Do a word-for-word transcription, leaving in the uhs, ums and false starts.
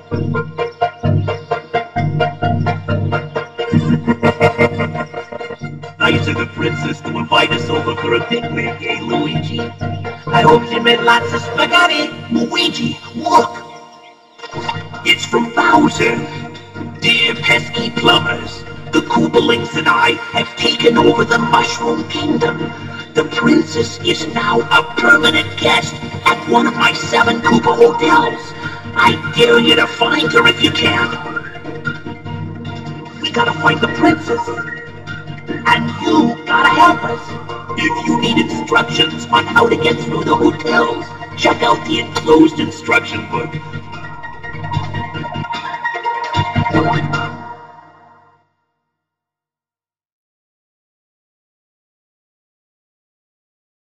Nice of the princess to invite us over for a picnic, eh, Luigi? I hope she made lots of spaghetti. Luigi, look! It's from Bowser. Dear pesky plumbers, the Koopalings and I have taken over the Mushroom Kingdom. The princess is now a permanent guest at one of my seven Koopa hotels. I dare you to find her if you can. We gotta find the princess. And you gotta help us. If you need instructions on how to get through the hotels, check out the enclosed instruction book.